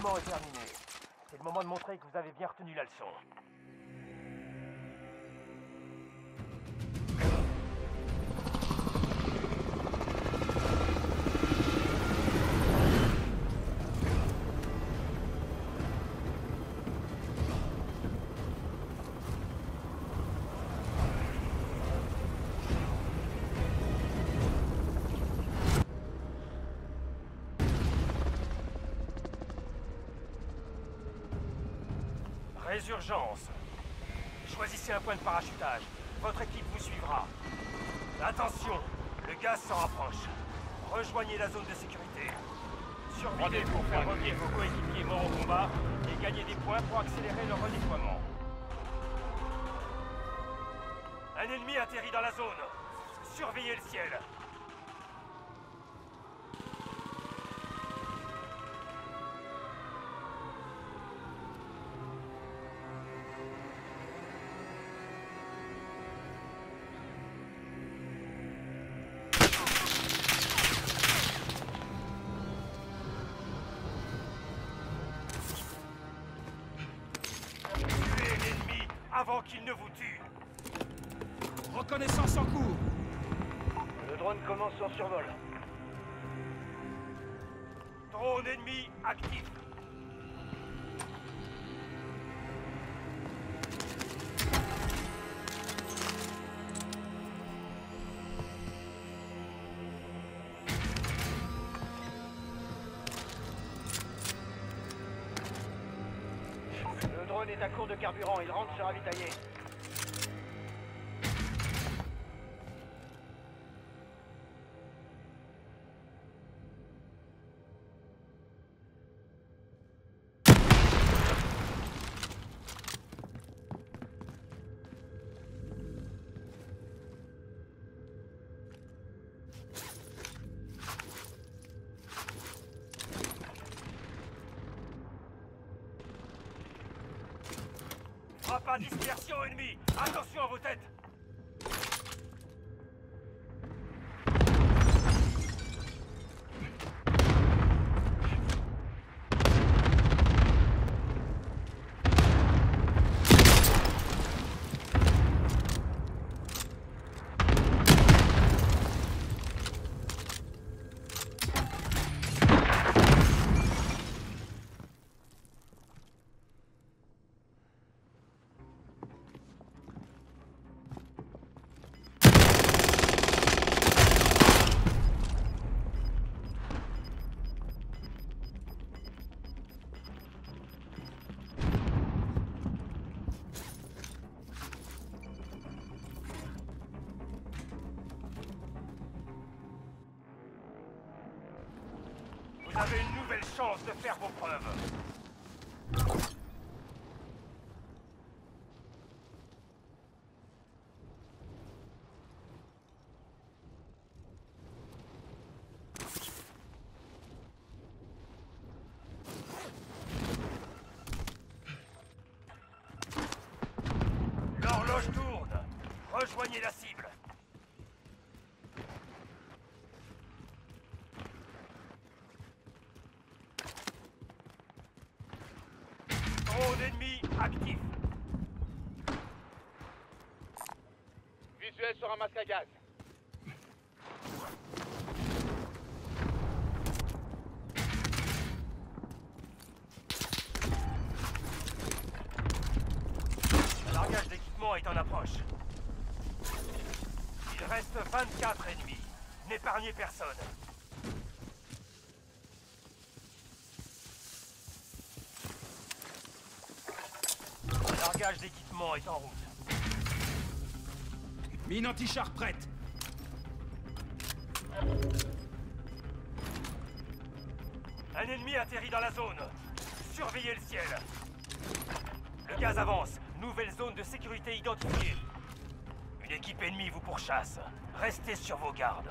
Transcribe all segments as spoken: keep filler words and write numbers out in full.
entraînement est terminé. C'est le moment de montrer que vous avez bien retenu la leçon. Résurgence. Choisissez un point de parachutage. Votre équipe vous suivra. Attention, le gaz s'en rapproche. Rejoignez la zone de sécurité. Survivez pour faire revenir vos coéquipiers morts au combat et gagner des points pour accélérer leur redéploiement. Un ennemi atterrit dans la zone. Surveillez le ciel. Avant qu'il ne vous tue. Reconnaissance en cours. Le drone commence son survol. Drone ennemi actif. Le drone est à court de carburant, il rentre se ravitailler. Frappe à dispersion ennemie. Attention à vos têtes. Vous avez une nouvelle chance de faire vos preuves. L'horloge tourne. Rejoignez la cible. Drone ennemi actif. Visuel sur un masque à gaz. Le largage d'équipement est en approche. Il reste vingt-quatre ennemis. N'épargnez personne. Le largage d'équipement est en route. Mine anti-char prête. Un ennemi atterrit dans la zone. Surveillez le ciel. Le gaz avance. Nouvelle zone de sécurité identifiée. Une équipe ennemie vous pourchasse. Restez sur vos gardes.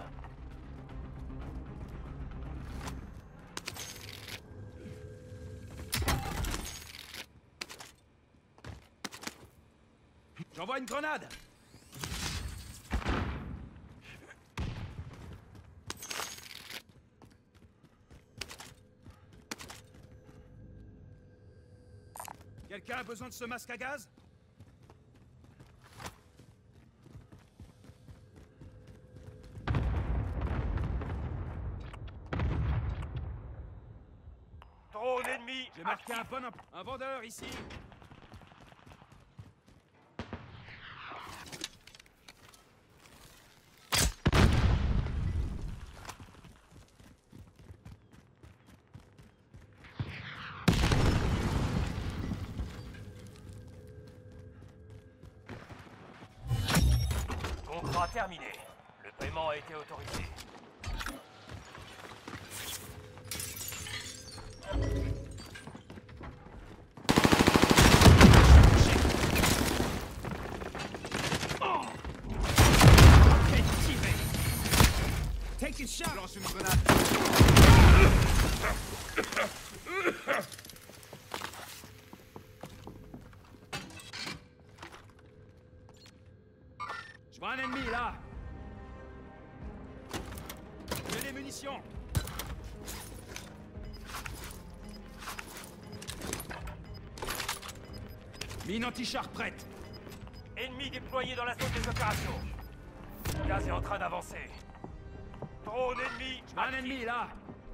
J'envoie une grenade. Quelqu'un a besoin de ce masque à gaz? Drone ennemi. J'ai marqué un bon emp- un vendeur ici. Contrat terminé. Le paiement a été autorisé. Take a shot. Lance une grenade. Je vois un ennemi là. J'ai des munitions. Mine anti-char prête. Ennemi déployé dans la zone des opérations. Le gaz est en train d'avancer. Drone ennemi. Je vois un ennemi là.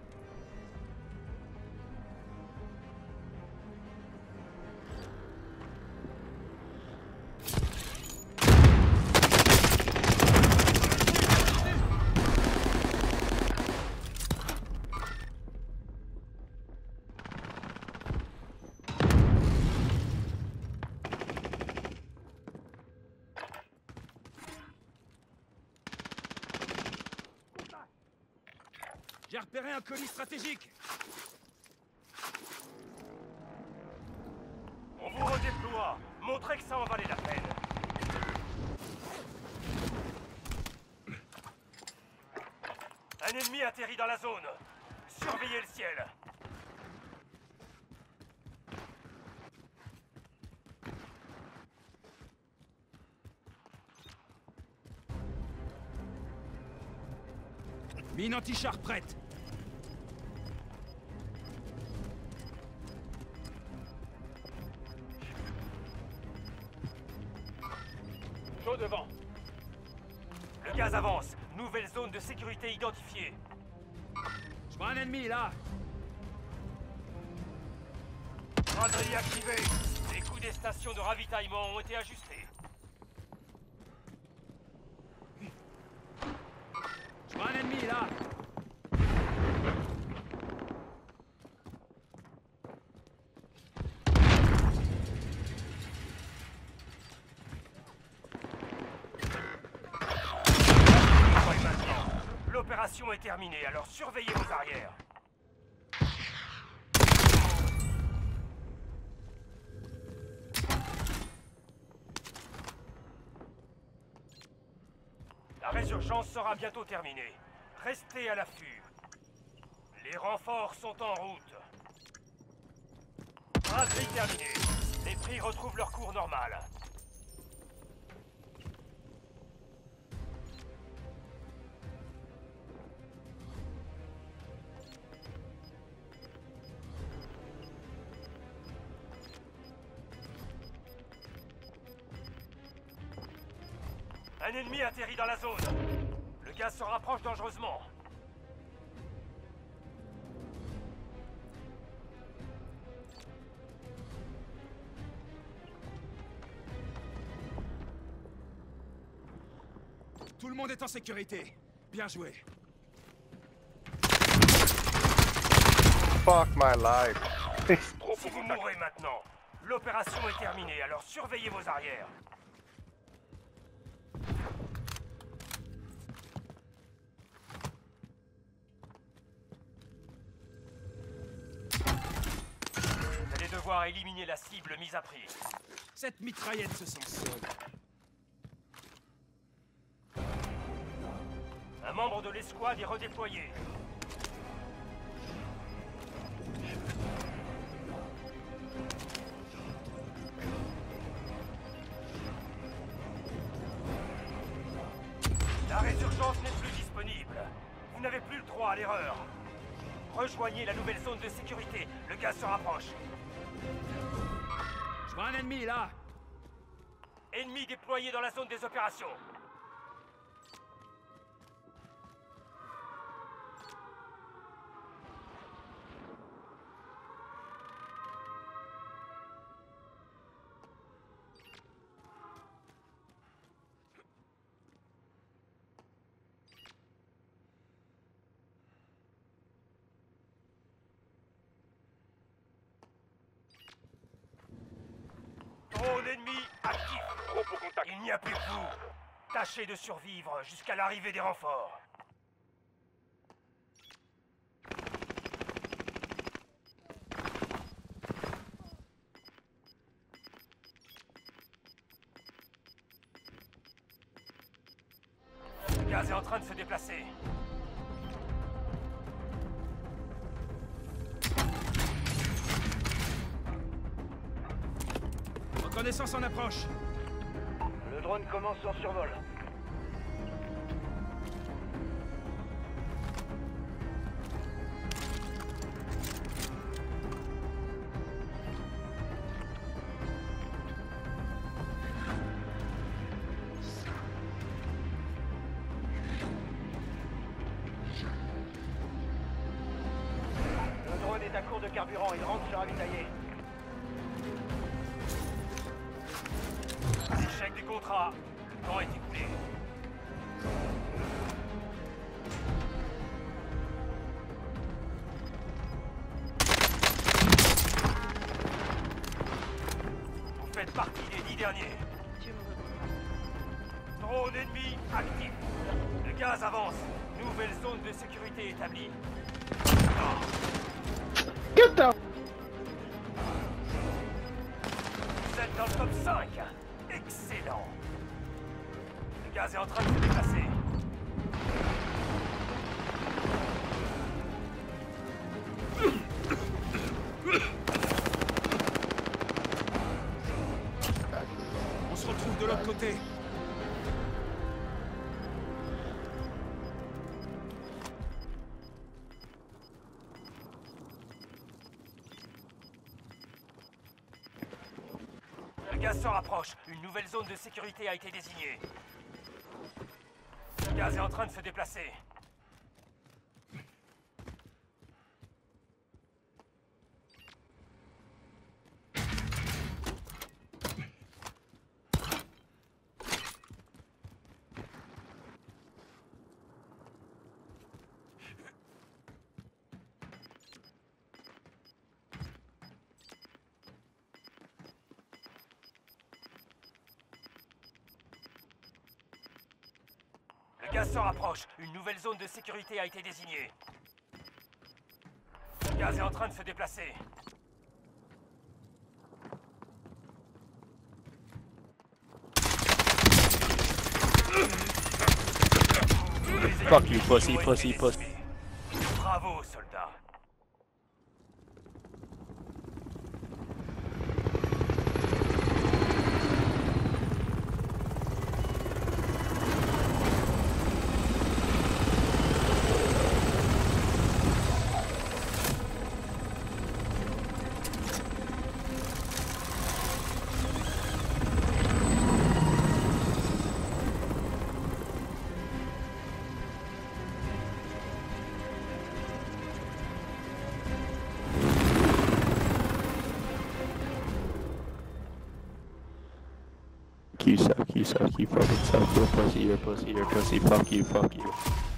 J'ai repéré un colis stratégique. On vous redéploie. Montrez que ça en valait la peine. Un ennemi atterrit dans la zone. Surveillez le ciel. Mine anti-char prête. Chaud devant. Le gaz avance. Nouvelle zone de sécurité identifiée. Je vois un ennemi là. Braderie activée. Les coûts des stations de ravitaillement ont été ajustés. Je vois un ennemi là. L'opération est terminée, alors surveillez vos arrières. La résurgence sera bientôt terminée. Restez à l'affût. Les renforts sont en route. Braderie terminée. Les prix retrouvent leur cours normal. Un ennemi atterrit dans la zone. Le gaz se rapproche dangereusement. Tout le monde est en sécurité. Bien joué. Fuck my life. Si vous mourrez maintenant, l'opération est terminée, alors surveillez vos arrières. Vous allez devoir éliminer la cible mise à prix. Cette mitraillette se sent seule. Un membre de l'escouade est redéployé. La résurgence n'est plus disponible. Vous n'avez plus le droit à l'erreur. Rejoignez la nouvelle zone de sécurité. Le gaz se rapproche. Je vois un ennemi, là. Ennemi déployé dans la zone des opérations. Drone ennemi actif. Groupe au contact. Il n'y a plus que vous. Tâchez de survivre jusqu'à l'arrivée des renforts. Le gaz est en train de se déplacer. Reconnaissance en approche. Le drone commence son survol. Le drone est à court de carburant, il rentre se ravitailler. Échec du contrat. Le temps est écoulé. Vous faites partie des dix derniers. Drone ennemi actif. Le gaz avance. Nouvelle zone de sécurité établie. Get the... Vous êtes dans le top cinq. Excellent. Le gaz est en train de se déplacer. On se retrouve de l'autre côté. Le gaz se rapproche. Une nouvelle zone de sécurité a été désignée. Le gaz est en train de se déplacer. Le gaz se rapproche. Une nouvelle zone de sécurité a été désignée. Le gaz est en train de se déplacer. Fuck you, pussy, pussy, pussy. Bravo, soldat. You suck, you suck, you fucking suck, you're a pussy, you're a pussy, you're a pussy, fuck you, fuck you.